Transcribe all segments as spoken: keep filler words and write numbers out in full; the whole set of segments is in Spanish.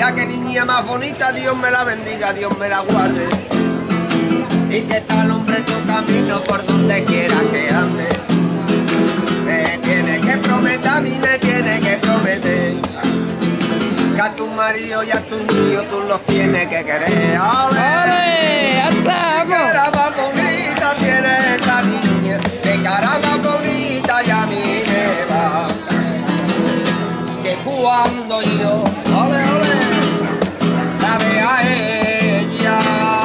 Mira qué niña más bonita, Dios me la bendiga, Dios me la guarde. Y que tal hombre tu camino por donde quiera que ande. Me tiene que prometer, a mí me tiene que prometer. Que a tu marido y a tus niños tú los tienes que querer. ¡Ole! ¡Hasta! ¡Qué cara más bonita tiene esta niña! ¡Qué cara más bonita y a mí me va! Que cuando yo, ole, ole, la vea a ella,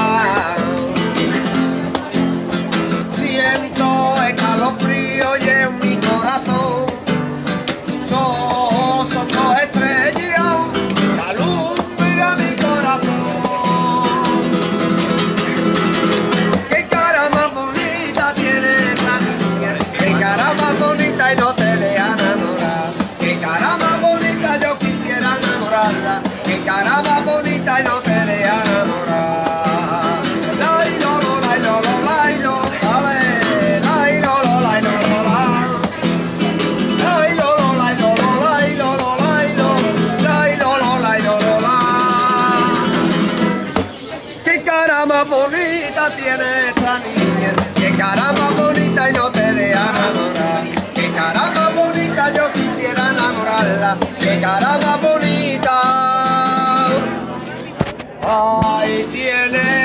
siento escalofrío y en mi corazón tus ojos son dos estrellas que alumbran mi corazón. Qué cara más bonita tiene esa niña, qué cara más bonita y no te deja enamorar. Qué cara más bonita yo quisiera enamorarla, qué cara más bonita y no te deja enamorar. Más bonita tiene esta niña, qué cara más bonita y no te deja enamorar. Qué cara más bonita yo quisiera enamorarla, qué cara más bonita. Ay, tiene